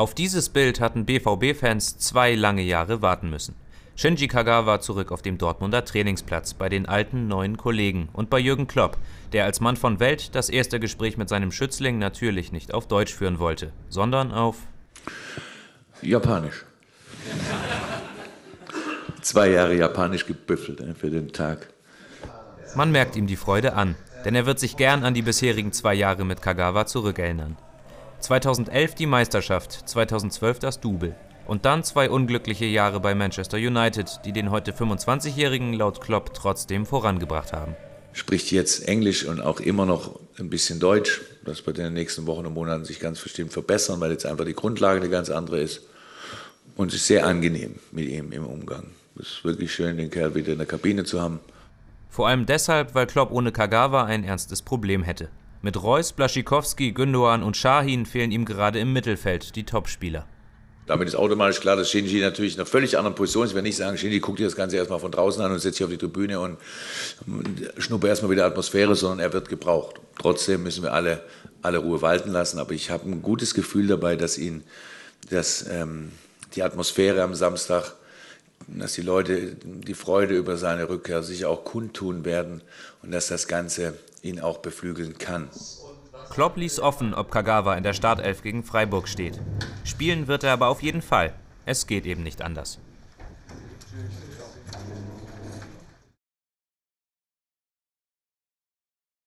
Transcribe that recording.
Auf dieses Bild hatten BVB-Fans 2 lange Jahre warten müssen. Shinji Kagawa zurück auf dem Dortmunder Trainingsplatz bei den alten neuen Kollegen und bei Jürgen Klopp, der als Mann von Welt das erste Gespräch mit seinem Schützling natürlich nicht auf Deutsch führen wollte, sondern auf Japanisch. 2 Jahre Japanisch gebüffelt für den Tag. Man merkt ihm die Freude an, denn er wird sich gern an die bisherigen 2 Jahre mit Kagawa zurückerinnern. 2011 die Meisterschaft, 2012 das Double. Und dann 2 unglückliche Jahre bei Manchester United, die den heute 25-Jährigen laut Klopp trotzdem vorangebracht haben. Spricht jetzt Englisch und auch immer noch ein bisschen Deutsch. Das wird in den nächsten Wochen und Monaten sich ganz bestimmt verbessern, weil jetzt einfach die Grundlage eine ganz andere ist. Und es ist sehr angenehm mit ihm im Umgang. Es ist wirklich schön, den Kerl wieder in der Kabine zu haben. Vor allem deshalb, weil Klopp ohne Kagawa ein ernstes Problem hätte. Mit Reus, Blaszczykowski, Gündoğan und Şahin fehlen ihm gerade im Mittelfeld die Topspieler. Damit ist automatisch klar, dass Shinji natürlich in einer völlig anderen Position ist. Ich will nicht sagen, Shinji guckt dir das Ganze erstmal von draußen an und setzt sich auf die Tribüne und schnuppert erstmal wieder Atmosphäre, sondern er wird gebraucht. Trotzdem müssen wir alle Ruhe walten lassen. Aber ich habe ein gutes Gefühl dabei, dass die Atmosphäre am Samstag, dass die Leute die Freude über seine Rückkehr sich auch kundtun werden und dass das Ganze ihn auch beflügeln kann. Klopp ließ offen, ob Kagawa in der Startelf gegen Freiburg steht. Spielen wird er aber auf jeden Fall. Es geht eben nicht anders.